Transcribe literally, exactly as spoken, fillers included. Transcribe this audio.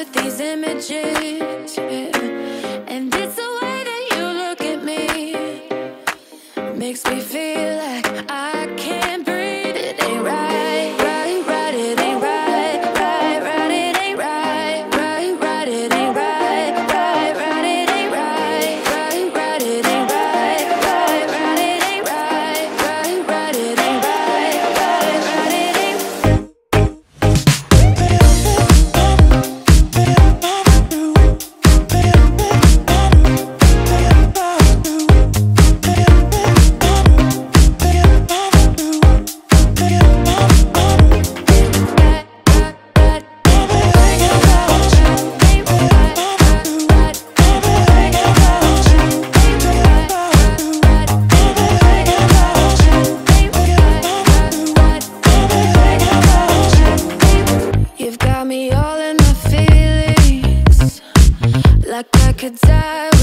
with these images, yeah. And it's the way that you look at me, makes me feel like I can't breathe. It ain't right, right, right, it ain't right, right, right, it ain't right, right, right, it ain't right, right, right, it ain't right, right, right, it ain't right, right, right, it ain't right, right, right, it ain't right, right, right, it ain't. You've got me all in my feelings, like I could die